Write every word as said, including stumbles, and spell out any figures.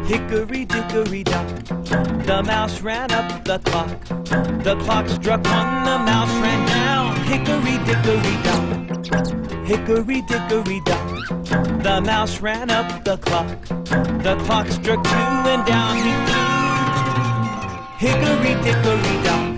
Hickory, dickory, dock, the mouse ran up the clock. The clock struck one, the mouse ran down. Hickory, dickory, dock, hickory, dickory, dock, the mouse ran up the clock. The clock struck two and down he flew. Hickory, dickory, dock.